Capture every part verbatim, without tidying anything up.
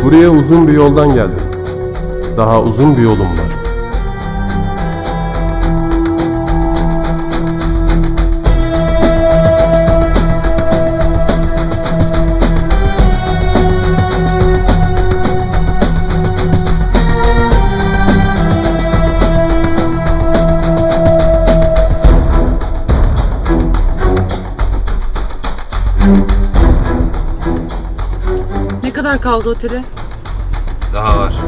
Buraya uzun bir yoldan geldim. Daha uzun bir yolum var. Ne kadar kaldı otele? Daha var.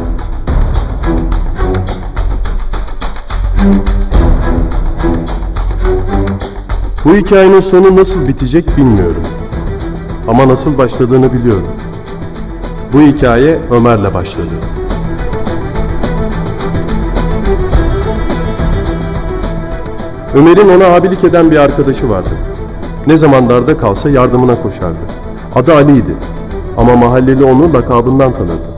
Bu hikayenin sonu nasıl bitecek bilmiyorum. Ama nasıl başladığını biliyorum. Bu hikaye Ömer'le başladı. Ömer'in ona abilik eden bir arkadaşı vardı. Ne zaman darda kalsa yardımına koşardı. Adı Ali'ydi. Ama mahalleli onu lakabından tanırdı.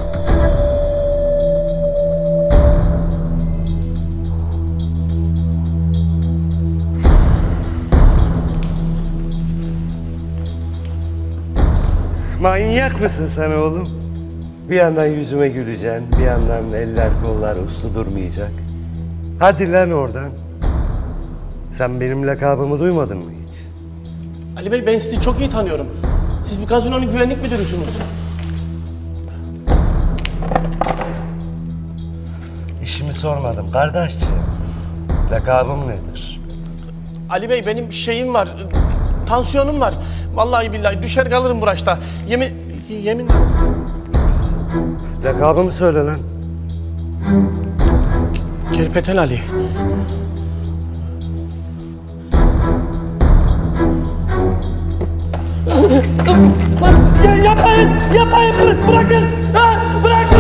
Manyak mısın sen oğlum? Bir yandan yüzüme güleceksin, bir yandan eller kollar uslu durmayacak. Hadi lan oradan. Sen benim lakabımı duymadın mı hiç? Ali Bey, ben sizi çok iyi tanıyorum. Siz bir gazinonun güvenlik müdürüsünüz. İşimi sormadım kardeşciğim. Lakabım nedir? Ali Bey, benim şeyim var, tansiyonum var. Vallahi billahi düşer kalırım bu raşta. Yemin... Yemin... Lakabımı söyle lan. Kerpeten Ali. Lan ya, yapmayın! Yapmayın! Bırak, bırakın! Ha, bırakın!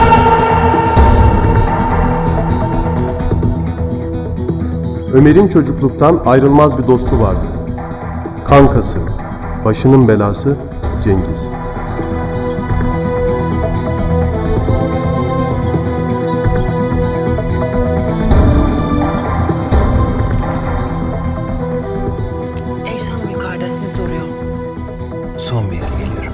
Ömer'in çocukluktan ayrılmaz bir dostu vardı. Kankası, başının belası Cengiz. Eyşan Hanım yukarıda sizi soruyor. Son bir yere geliyorum.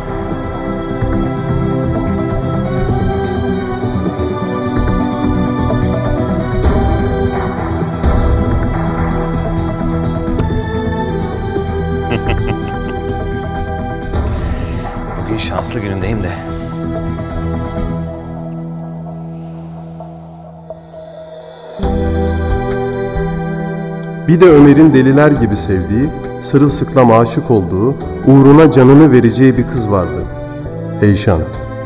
Bugün şanslı günümdeyim de. Bir de Ömer'in deliler gibi sevdiği, sırılsıklam aşık olduğu, uğruna canını vereceği bir kız vardı. Eyşan.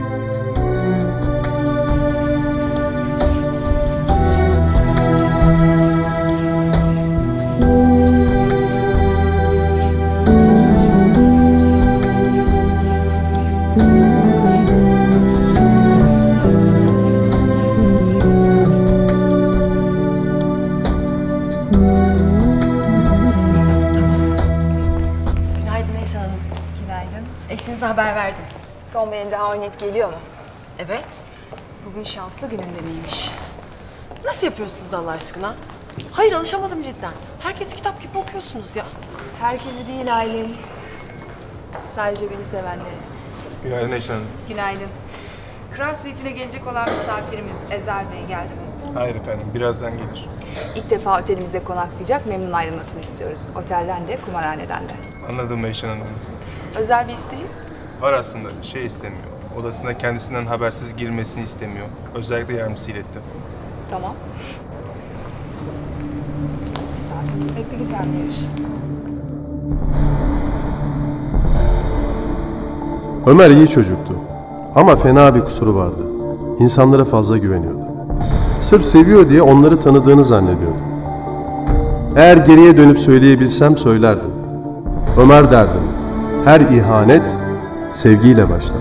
Günaydın Eyşan Hanım. Günaydın. Eşinize haber verdim. Son beğeni daha oynayıp geliyor mu? Evet. Bugün şanslı gününde miymiş? Nasıl yapıyorsunuz Allah aşkına? Hayır, alışamadım cidden. Herkesi kitap gibi okuyorsunuz ya. Herkesi değil Aylin. Sadece beni sevenleri. Günaydın Eyşan Hanım. Günaydın. Kral Suite'ine gelecek olan misafirimiz Ezel Bey geldi mi? Hayır efendim, birazdan gelir. İlk defa otelimizde konaklayacak, memnun ayrılmasını istiyoruz. Otelden de, kumarhaneden de. Anladım Eyşan Hanım. Özel bir isteği? Var aslında, şey istemiyor. Odasına kendisinden habersiz girmesini istemiyor. Özellikle yardımcısı iletti. Tamam. Misafirimiz pek bir gizemliymiş. Ömer iyi çocuktu. Ama fena bir kusuru vardı. İnsanlara fazla güveniyordu. Sırf seviyor diye onları tanıdığını zannediyordu. Eğer geriye dönüp söyleyebilsem söylerdim. Ömer derdim, her ihanet sevgiyle başlar.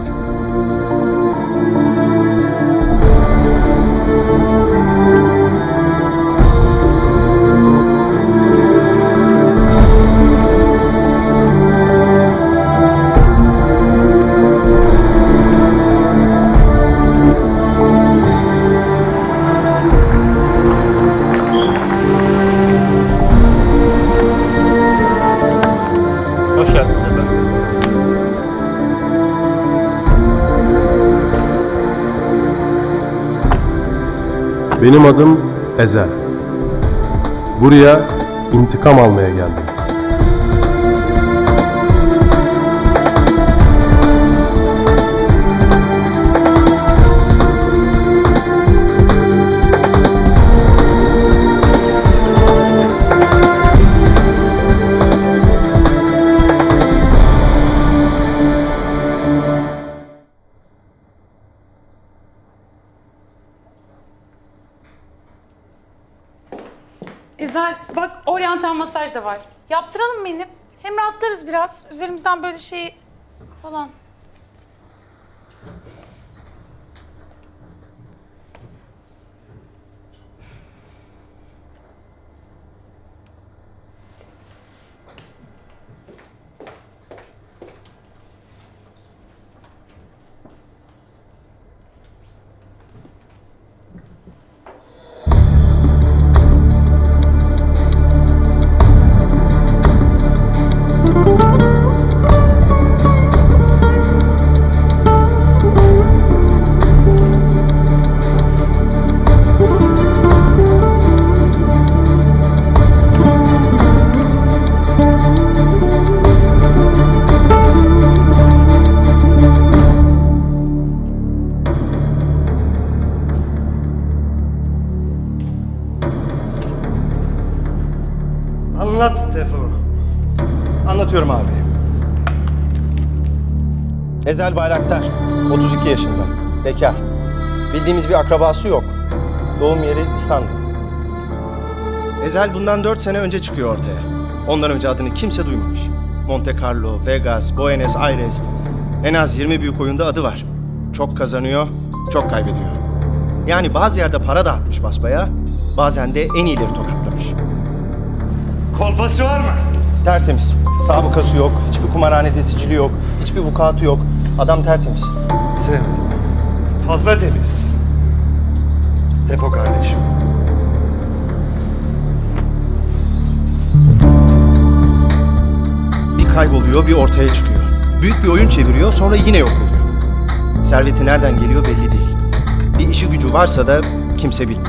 Hoş geldiniz efendim. Benim adım Ezel. Buraya intikam almaya geldim. Ezel bak oryantal masaj da var. Yaptıralım benim. Hem rahatlarız biraz. Üzerimizden böyle şey falan. Anlat Tefo. Anlatıyorum abi. Ezel Bayraktar, otuz iki yaşında, bekar. Bildiğimiz bir akrabası yok. Doğum yeri İstanbul. Ezel bundan dört sene önce çıkıyor ortaya. Ondan önce adını kimse duymamış. Monte Carlo, Vegas, Buenos Aires, en az yirmi büyük oyunda adı var. Çok kazanıyor, çok kaybediyor. Yani bazı yerde para dağıtmış basbaya, bazen de en iyileri tokatlamış. Kolpası var mı? Tertemiz. Sabıkası yok, hiçbir kumarhanede sicili yok, hiçbir vukuatı yok. Adam tertemiz. Sevmedim. Fazla temiz. Tefo kardeşim. Bir kayboluyor, bir ortaya çıkıyor. Büyük bir oyun çeviriyor, sonra yine yok oluyor. Serveti nereden geliyor belli değil. Bir işi gücü varsa da kimse bilmiyor.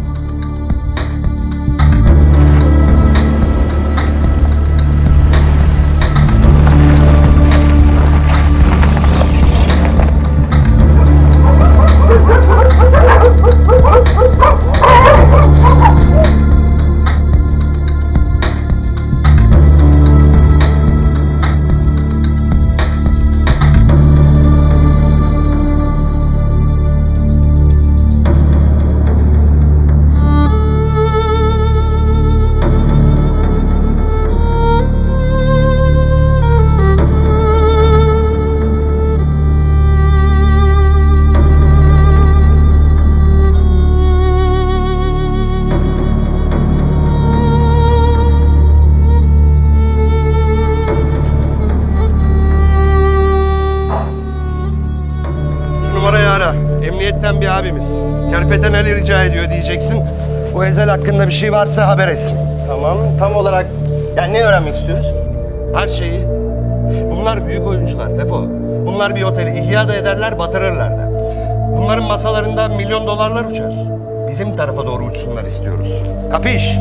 Emniyetten bir abimiz. Kerpeten Ali rica ediyor diyeceksin. Bu Ezel hakkında bir şey varsa haber etsin. Tamam, tam olarak yani ne öğrenmek istiyoruz? Her şeyi. Bunlar büyük oyuncular Tefo. Bunlar bir oteli ihya da ederler, batırırlar da. Bunların masalarında milyon dolarlar uçar. Bizim tarafa doğru uçsunlar istiyoruz. Kapiş?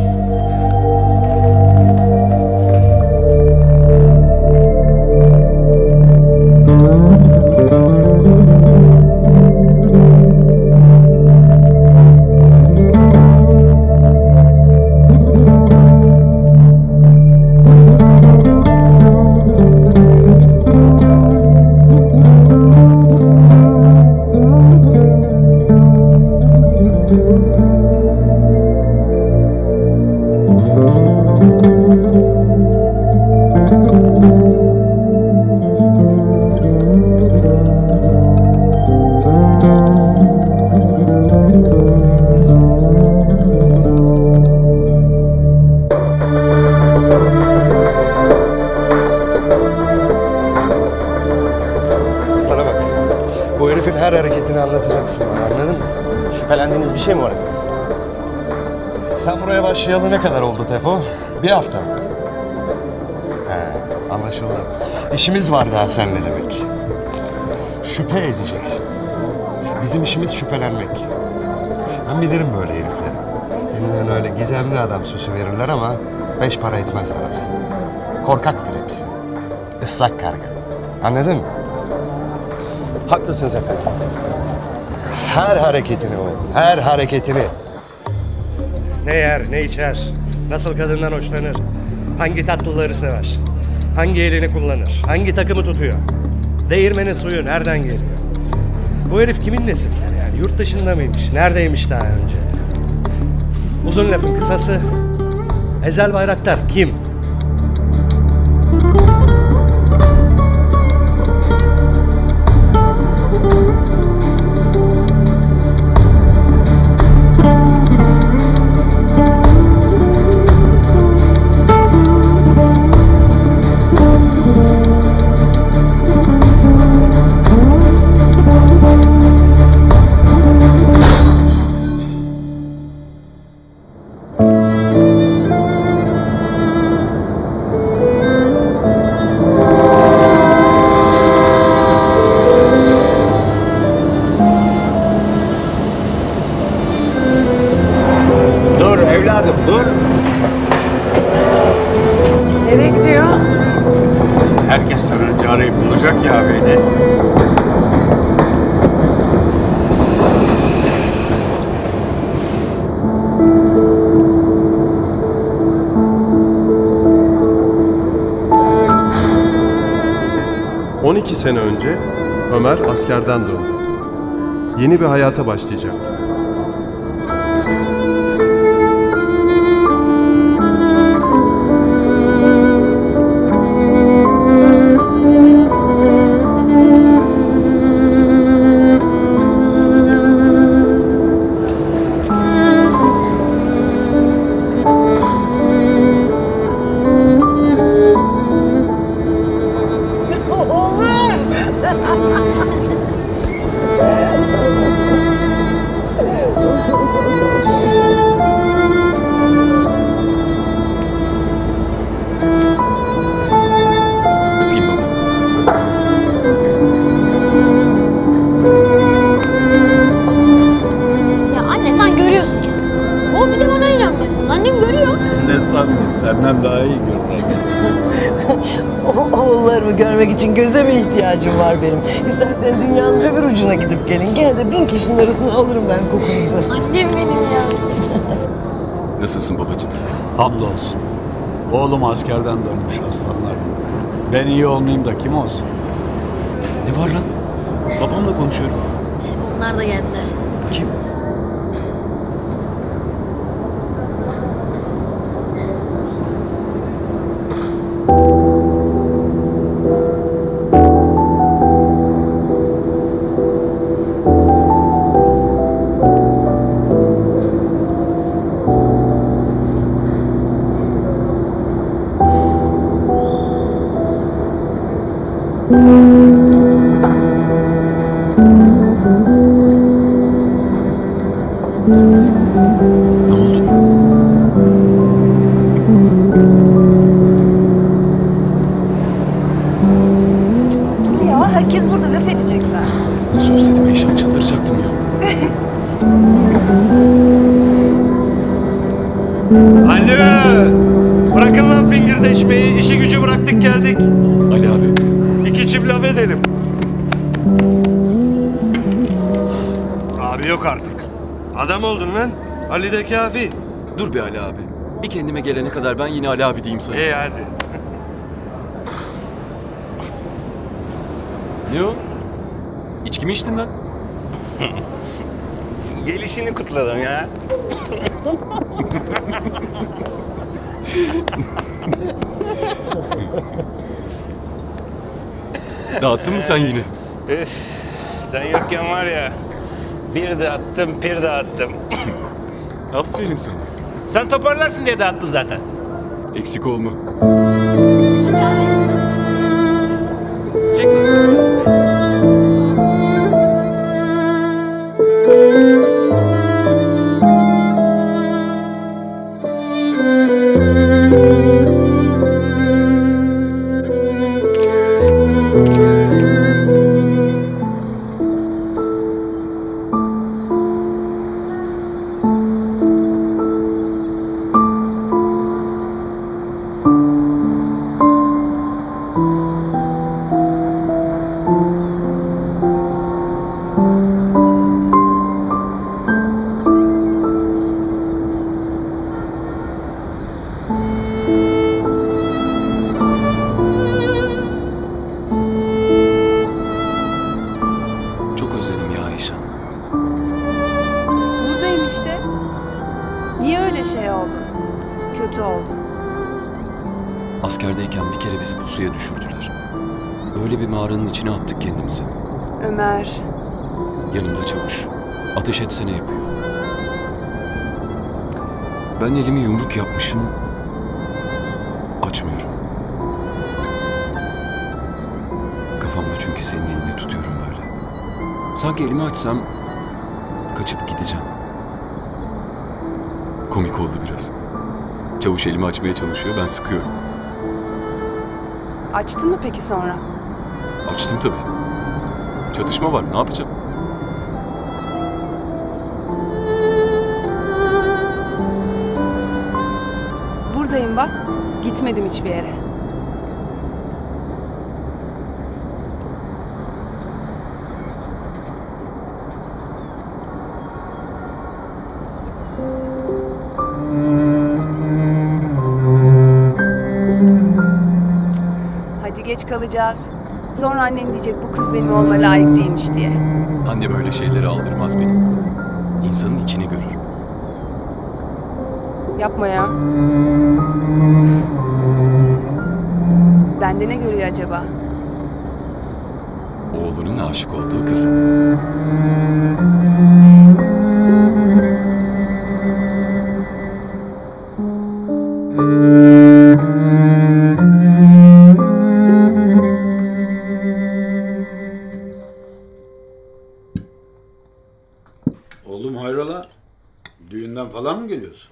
Her hareketini anlatacaksın bana, anladın mı? Şüphelendiğiniz bir şey mi var efendim? Sen buraya başlayalı ne kadar oldu Tefo? Bir hafta mı? He, anlaşıldı. İşimiz var daha seninle demek. Şüphe edeceksin. Bizim işimiz şüphelenmek. Ben bilirim böyle herifi. isminden öyle gizemli adam süsü verirler ama beş para etmezler aslında. Korkaktır hepsi. Islak karga. Anladın mı? Haklısınız efendim. Her hareketini oğlum, her hareketini. Ne yer, ne içer, nasıl kadından hoşlanır, hangi tatlıları sever, hangi elini kullanır, hangi takımı tutuyor, değirmenin suyu nereden geliyor? Bu herif kimin nesi? Yani yurt dışında mıymış, neredeymiş daha önce? Uzun lafın kısası, Ezel Bayraktar kim? Nereye gidiyor? Herkes sanınca arayıp bulacak ya beni. on iki sene önce Ömer askerden döndü. Yeni bir hayata başlayacaktı. Senden daha iyi görünüyor. Oğullarımı görmek için göze mi ihtiyacım var benim? İstersen dünyanın öbür ucuna gidip gelin. Gene de bin kişinin arasına alırım ben kokunuzu. Annem benim ya. Nasılsın babacığım? Hamdolsun. Oğlum askerden dönmüş aslanlar. Ben iyi olmayayım da kim olsun? Ne var lan? Babamla konuşuyorum. Onlar da geldiler. Kim? Herkes burada laf edecekler. Nasıl özledim Eyşan, çıldıracaktım ya. Alo! Bırakın lan fingirdeşmeyi, işi gücü bıraktık geldik. Ali abi. İki çift laf edelim. Abi yok artık. Adam oldun lan. Ali de kafi. Dur be Ali abi. Bir kendime gelene kadar ben yine Ali abi diyeyim sana. İyi hadi. Ne o? İçki mi içtin lan? Gelişini kutladım ya. Dağıttın mı sen yine? Üf, sen yokken var ya, bir de attım, bir de attım. Aferin sana. Sen toparlarsın diye dağıttım zaten. Eksik olma. haldeyken bir kere bizi pusuya düşürdüler. Öyle bir mağaranın içine attık kendimizi. Ömer, Yanımda Çavuş. Ateş etsene yapıyor. Ben elimi yumruk yapmışım. Açmıyorum. Kafamda çünkü senin elini tutuyorum böyle. Sanki elimi açsam kaçıp gideceğim. Komik oldu biraz. Çavuş elimi açmaya çalışıyor, ben sıkıyorum. açtın mı peki sonra? Açtım tabii. Çatışma var, ne yapacağım? Buradayım bak. Gitmedim hiçbir yere. Hadi geç kalacağız. Sonra annen diyecek bu kız benim olma layık değilmiş diye. Anne böyle şeyleri aldırmaz benim. İnsanın içini görür. Yapma ya. Bende ne görüyor acaba? Oğlunun aşık olduğu kızı. Oğlum hayrola? Düğünden falan mı geliyorsun?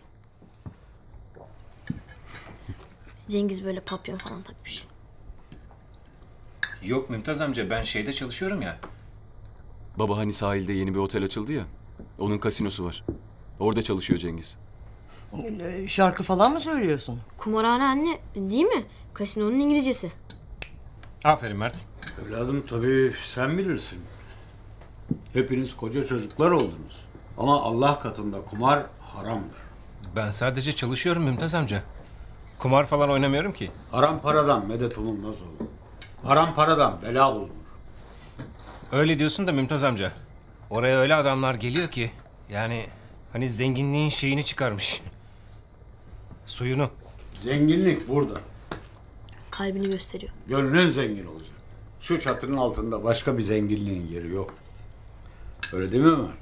Cengiz böyle papyon falan takmış. Yok Mümtaz amca, ben şeyde çalışıyorum ya. Baba hani sahilde yeni bir otel açıldı ya. Onun kasinosu var. Orada çalışıyor Cengiz. Ee, Şarkı falan mı söylüyorsun? Kumarhane anne değil mi? Kasinonun İngilizcesi. Aferin Mert. Evladım tabii sen bilirsin. Hepiniz koca çocuklar oldunuz. Ama Allah katında kumar haramdır. Ben sadece çalışıyorum Mümtaz amca. Kumar falan oynamıyorum ki. Haram paradan medet umulmaz oğlum. Haram paradan bela bulunur. Öyle diyorsun da Mümtaz amca. Oraya öyle adamlar geliyor ki. Yani hani zenginliğin şeyini çıkarmış. Suyunu. Zenginlik burada. Kalbini gösteriyor. Gönlün zengin olacak. Şu çatının altında başka bir zenginliğin yeri yok. Öyle değil mi Ömer?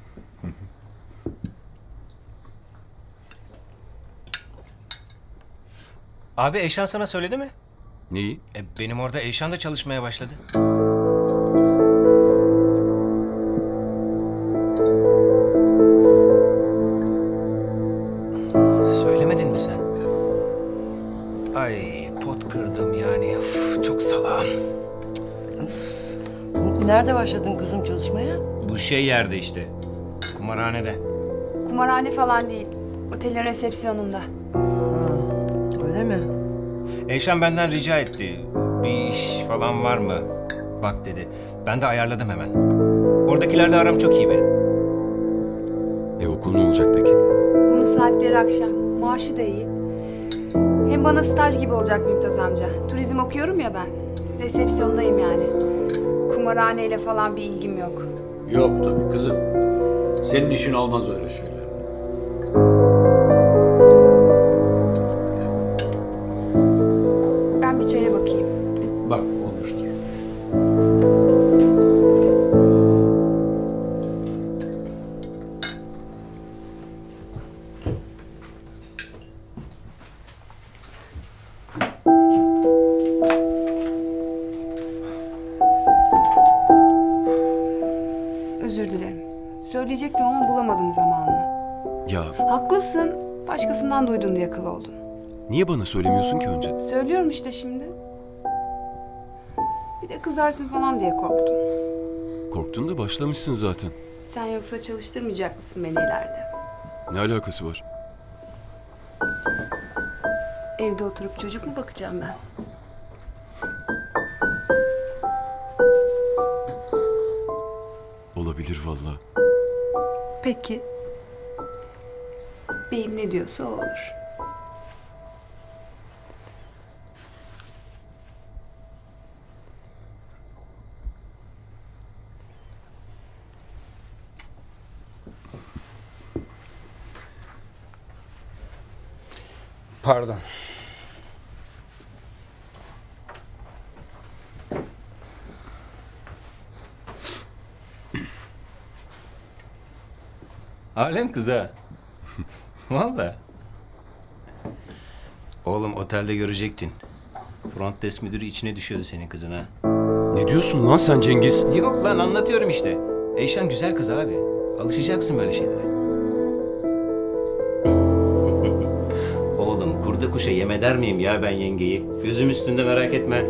Abi Eyşan sana söyledi mi? Neyi? E, benim orada Eyşan da çalışmaya başladı. Söylemedin mi sen? Ay pot kırdım yani. Uf, çok salağım. Nerede başladın kızım çalışmaya? Bu şey yerde işte. Kumarhanede. Kumarhane falan değil. Otelin resepsiyonunda. Öyle mi? Eyşan benden rica etti. Bir iş falan var mı? Bak dedi. Ben de ayarladım hemen. Oradakilerle aram çok iyi benim. E okul ne olacak peki? Bunun saatleri akşam. Maaşı da iyi. Hem bana staj gibi olacak Mümtaz amca. Turizm okuyorum ya ben. Resepsiyondayım yani. Kumarhaneyle falan bir ilgim yok. Yok tabii kızım. Senin işin olmaz öyle şeyler. Ben bir çaya bakayım. Bak olmuştur. Özür dilerim. Söyleyecektim ama bulamadım zamanını. Ya Haklısın. Başkasından duydun diye kıl oldum. niye bana söylemiyorsun ki önce? Söylüyorum işte şimdi. Bir de kızarsın falan diye korktum. Korktun da başlamışsın zaten. Sen yoksa çalıştırmayacak mısın beni ileride? Ne alakası var? Evde oturup çocuk mu bakacağım ben? Olabilir vallahi. Peki. Beyim ne diyorsa o olur. Pardon. Alem kız ha. Vallahi. Oğlum otelde görecektin. Front desk müdürü içine düşüyordu senin kızın ha. Ne diyorsun lan sen Cengiz? Yok lan anlatıyorum işte. Eyşan güzel kız abi. Alışacaksın böyle şeylere. Oğlum kurda kuşa yem eder miyim ya ben yengeyi? Gözüm üstünde merak etme.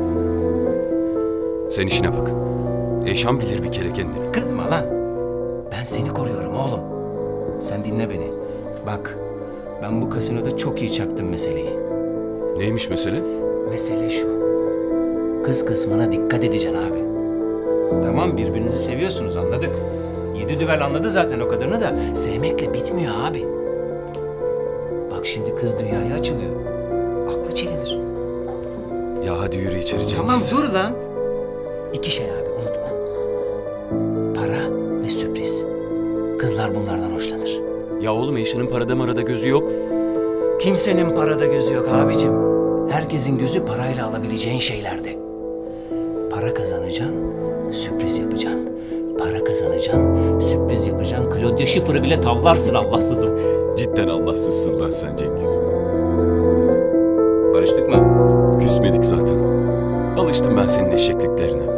Sen işine bak. Eyşan bilir bir kere kendini. Kızma lan. Ben seni koruyorum oğlum. Sen dinle beni. Bak ben bu kasinoda çok iyi çaktım meseleyi. Neymiş mesele? Mesele şu. Kız kısmına dikkat edeceksin abi. Tamam birbirinizi seviyorsunuz anladık. Yedi düvel anladı zaten o kadarını da sevmekle bitmiyor abi. Bak şimdi kız dünyaya açılıyor. Aklı çelinir. Ya hadi yürü içeri Cengiz. Tamam dur lan. İki şey abi unutma. Para ve sürpriz. Kızlar bunlardan hoşlanır. Ya oğlum Eyşan'ın parada marada gözü yok. Kimsenin parada gözü yok abicim. Herkesin gözü parayla alabileceğin şeylerde. Para kazanacaksın, sürpriz yapacaksın. Para kazanacaksın, sürpriz yapacaksın. Claudia Schiffer'ı bile tavlarsın Allahsızım. Cidden Allahsızsın lan sen Cengiz. Barıştık mı? Küsmedik zaten. Alıştım ben senin eşekliklerine.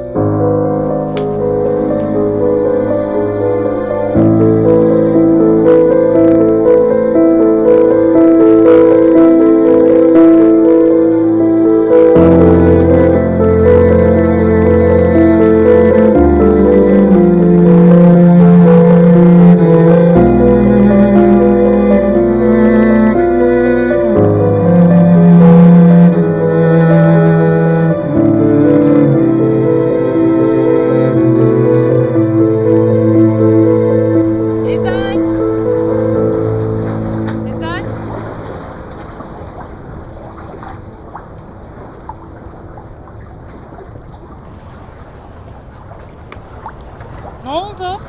Ne oldu?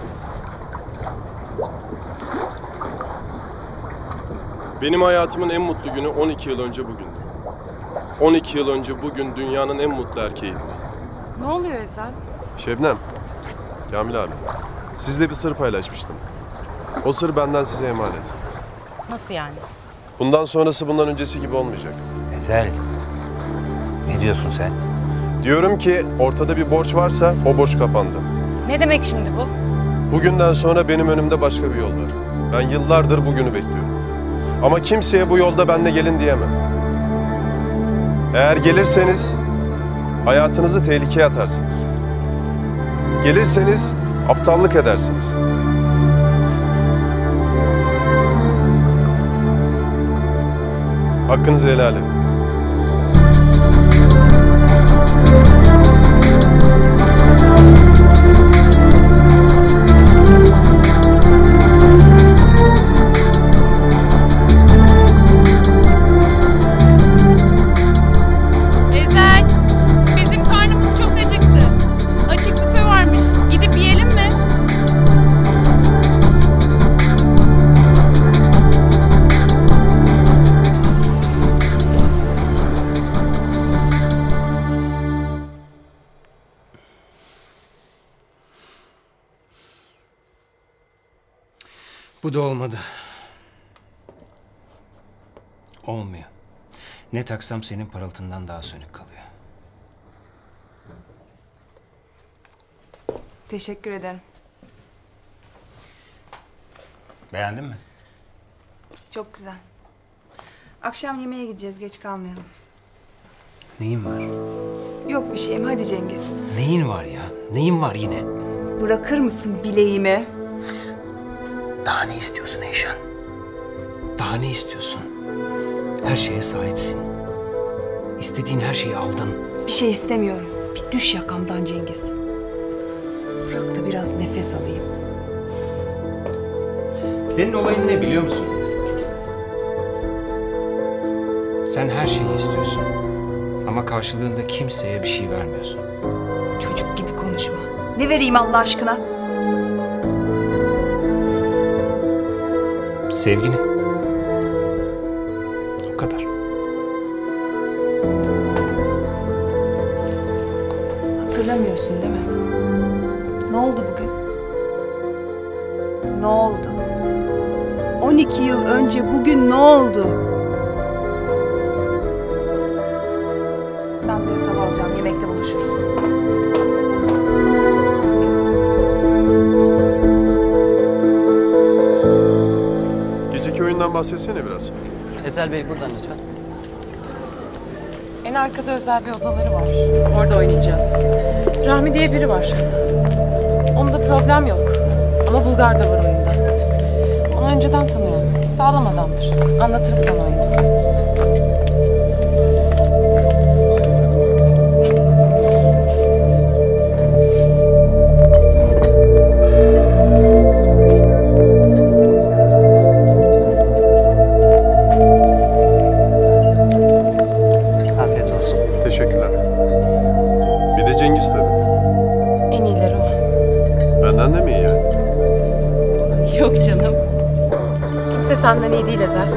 Benim hayatımın en mutlu günü on iki yıl önce bugündü. on iki yıl önce bugün dünyanın en mutlu erkeğiydi. Ne oluyor Ezel? Şebnem, Kamil abi, sizle bir sır paylaşmıştım. O sır benden size emanet. Nasıl yani? Bundan sonrası bundan öncesi gibi olmayacak. Ezel, ne diyorsun sen? Diyorum ki ortada bir borç varsa o borç kapandı. Ne demek şimdi bu? Bugünden sonra benim önümde başka bir yol var. Ben yıllardır bugünü bekliyorum. Ama kimseye bu yolda benle gelin diyemem. Eğer gelirseniz hayatınızı tehlikeye atarsınız. Gelirseniz aptallık edersiniz. Hakkınızı helal edin. Ezel, bizim karnımız çok acıktı. Açık büfe varmış. Gidip yiyelim mi? Bu da olmadı. Olmuyor. Ne taksam senin parıltından daha sönük kalıyor. Teşekkür ederim. Beğendin mi? Çok güzel. Akşam yemeğe gideceğiz, geç kalmayalım. Neyin var? Yok bir şeyim, hadi Cengiz. Neyin var ya? Neyin var yine? Bırakır mısın bileğimi? Daha ne istiyorsun Eyşan? Daha ne istiyorsun? Her şeye sahipsin. İstediğin her şeyi aldın. Bir şey istemiyorum. Bir düş yakamdan Cengiz. Bırak da biraz nefes alayım. Senin olayın ne biliyor musun? Sen her şeyi istiyorsun. Ama karşılığında kimseye bir şey vermiyorsun. Çocuk gibi konuşma. Ne vereyim Allah aşkına? Sevgini. O kadar. Hatırlamıyorsun değil mi? Ne oldu bugün? Ne oldu? iki yıl önce bugün ne oldu? Ben biraz hava alacağım. Yemekte buluşuruz. Geceki oyundan bahsetsene biraz. Ezel Bey buradan lütfen. En arkada özel bir odaları var. Orada oynayacağız. Rahmi diye biri var. Onda problem yok. Ama Bulgar da var oyunda. Onu önceden tanıyorum. Sağlam adamdır. Anlatırım sana oyunu. Afiyet olsun. Teşekkürler. Bir de Cengiz tabii. En iyileri o. Benden de mi iyi yani? Yok canım. Kimse senden iyi değil Ezel.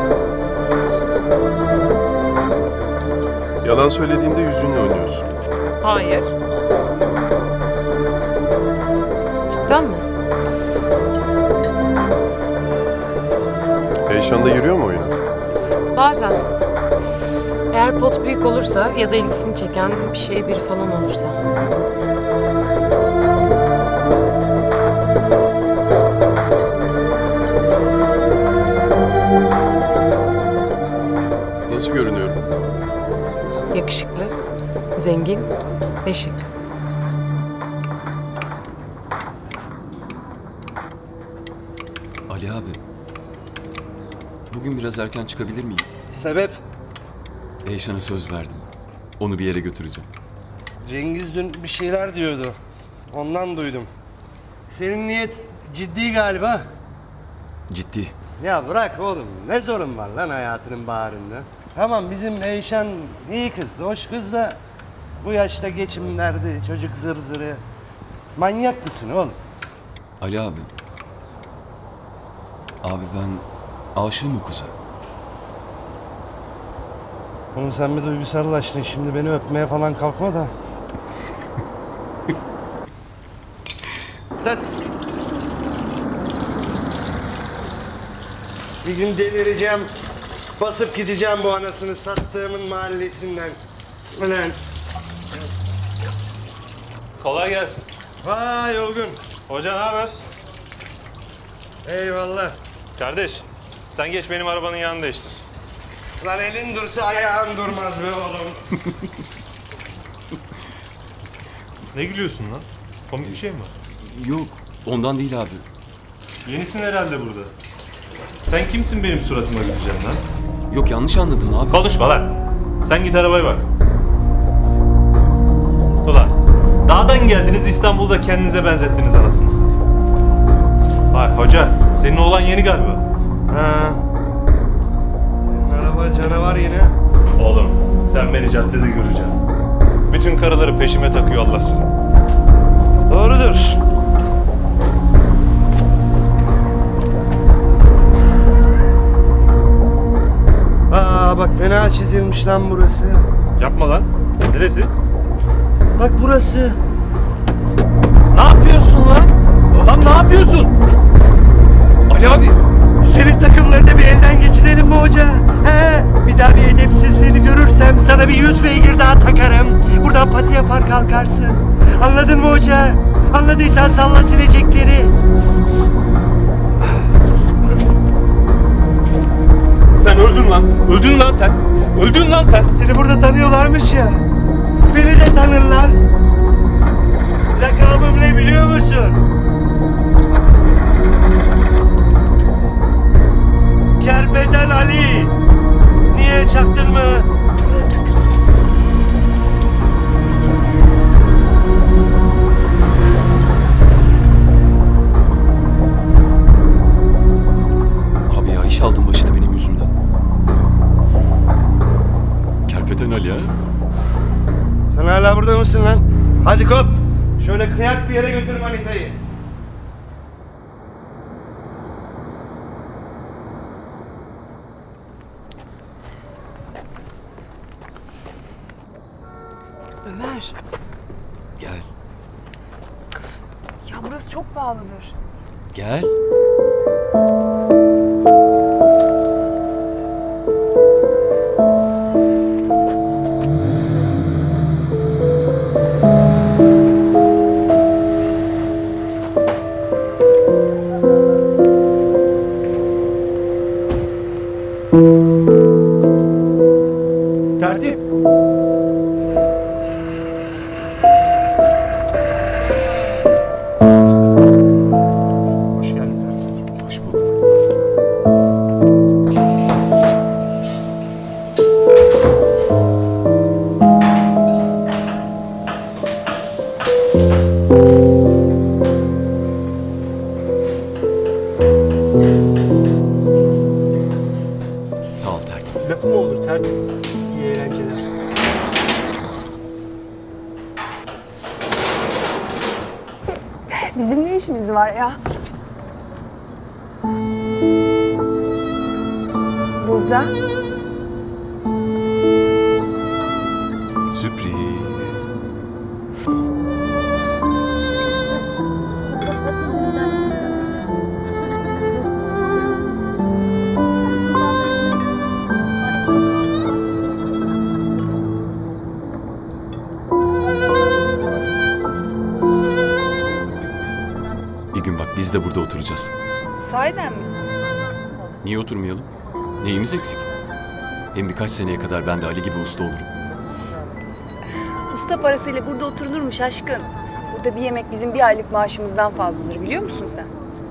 Yalan söylediğinde yüzünle oynuyorsun. Hayır. Cidden mi? Eyşan da giriyor mu oyuna? Bazen. Eğer pot büyük olursa ya da ilgisini çeken bir şey biri falan olursa. Nasıl görünüyorum? Yakışıklı, zengin ve şık. Ali abi. Bugün biraz erken çıkabilir miyim? Sebep? Eyşan'a söz verdim. Onu bir yere götüreceğim. Cengiz dün bir şeyler diyordu. Ondan duydum. Senin niyet ciddi galiba. Ciddi. Ya bırak oğlum. Ne sorun var lan hayatının baharında? Tamam bizim Eyşan iyi kız, hoş kız da bu yaşta geçim derdi, çocuk zır zırı. Manyak mısın oğlum? Ali abi. Abi ben aşığım o kıza. Oğlum sen bir duygusallaştın. Şimdi beni öpmeye falan kalkma da. Tat. Bir gün delireceğim. Basıp gideceğim bu anasını sattığımın mahallesinden. Ulan. Kolay gelsin. Vay Olgun. Hoca ne haber? Eyvallah. Kardeş, sen geç benim arabanın yanını değiştir. Lan elin dursa ayağın durmaz be oğlum. Ne gülüyorsun lan? Komik bir şey mi var? Yok, ondan değil abi. Yenisin herhalde burada. Sen kimsin benim suratıma güleceksin lan? Yok yanlış anladın abi. Konuşma lan. Sen git arabaya bak. Ulan, dağdan geldiniz İstanbul'da kendinize benzettiniz anasını satayım. Vay hoca, senin oğlan yeni galiba. Ha. Senin araba canavar yine. Oğlum, sen beni caddede göreceksin. Bütün karıları peşime takıyor Allah sizin. Doğrudur. Aa bak fena çizilmiş lan burası. Yapma lan. Neresi? Bak burası. Ne yapıyorsun lan? Lan ne yapıyorsun? Ali abi. Senin takımlarını bir elden geçirelim mi hoca? He? Bir daha bir edepsizliğini görürsem sana bir yüz beygir daha takarım. Buradan pati yapar kalkarsın. Anladın mı hoca? Anladıysan salla silecekleri. Sen öldün lan. Öldün lan sen. Öldün lan sen. Seni burada tanıyorlarmış ya. Beni de tanırlar. Lakabım ne biliyor musun? Kerbeden Ali. Niye çaktın mı? Abi ya iş aldın başına benim yüzümden. Kerpeten Ali ha? Sen hala burada mısın lan? Hadi kop. Şöyle kıyak bir yere götür manitayı. Ömer. Gel. Ya burası çok pahalıdır. Gel. Bizim ne işimiz var ya? Burada. Sürpriz. Bir gün bak biz de burada oturacağız. Sahiden mi? Niye oturmayalım? Neyimiz eksik? Hem birkaç seneye kadar ben de Ali gibi usta olurum. Usta parasıyla burada oturulurmuş aşkın. Burada bir yemek bizim bir aylık maaşımızdan fazladır biliyor musun sen?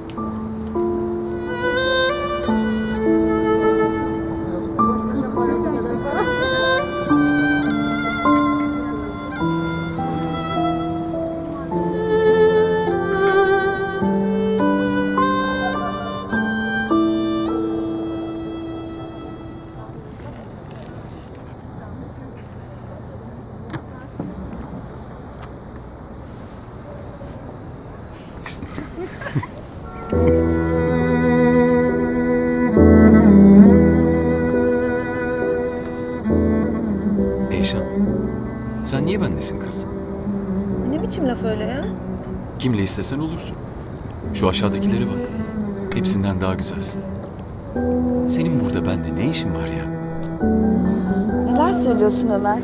Eyşan, sen niye bendesin kız? Ne biçim laf öyle ya? Kimle istesen olursun. Şu aşağıdakilere bak. Hepsinden daha güzelsin. Senin burada bende ne işin var ya? Neler söylüyorsun Ömer?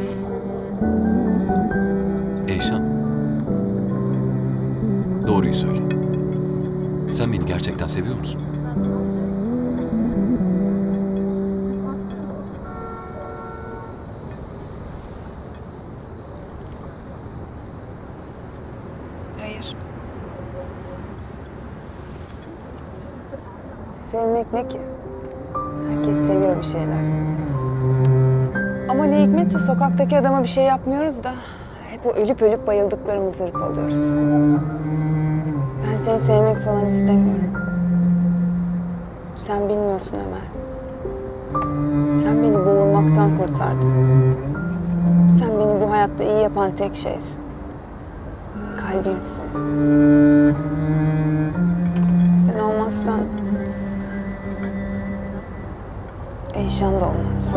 Eyşan, doğruyu söyle. Sen beni gerçekten seviyor musun? Hayır. Sevmek ne ki? Herkes seviyor bir şeyler. Ama ne hikmetse sokaktaki adama bir şey yapmıyoruz da hep o ölüp ölüp bayıldıklarımızı hırpalıyoruz. Ben seni sevmek falan istemiyorum. Sen bilmiyorsun Ömer. Sen beni boğulmaktan kurtardın. Sen beni bu hayatta iyi yapan tek şeysin. Kalbimsin. Sen olmazsan Eyşan da olmaz.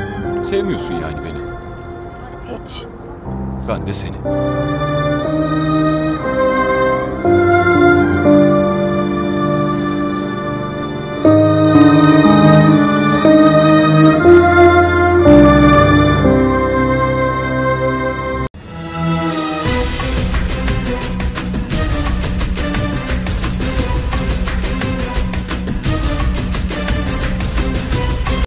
Sevmiyorsun yani beni. Hiç. Ben de seni.